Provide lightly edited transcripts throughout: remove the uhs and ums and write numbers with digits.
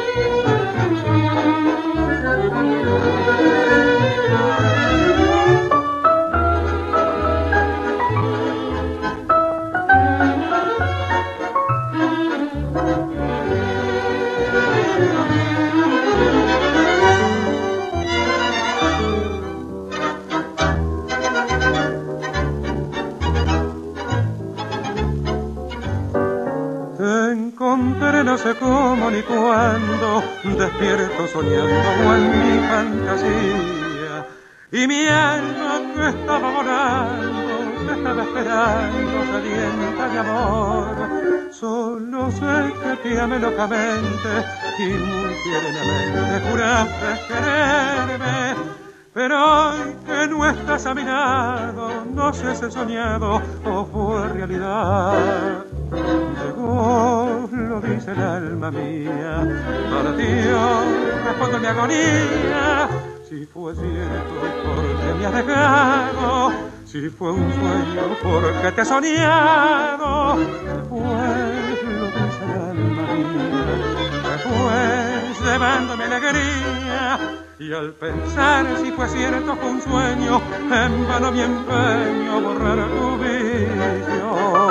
No sé cómo ni cuándo, despierto soñando o en mi fantasía, y mi alma que estaba volando, que estaba esperando, sedienta de amor. Solo sé que te amé locamente y muy tiernamente juraste quererme, pero hoy que no estás a mi lado, no sé si he soñado o fue realidad. Llegó, lo dice el alma mía, partió, respondo mi agonía. Si fue cierto, porque me has dejado, si fue un sueño, porque te he soñado. Se fue, lo dice el alma mía, se fue, llevándome alegría. Y al pensar si fue cierto, fue un sueño, en vano mi empeño borrar tu visión.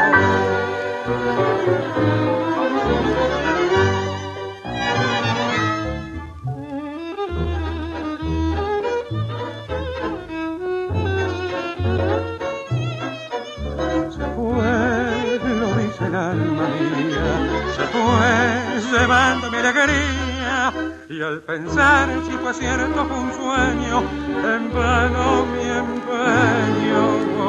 Se fue, lo dice el alma mía, se fue, llevándome alegría. Y al pensar si fue cierto, fue un sueño, en vano mi empeño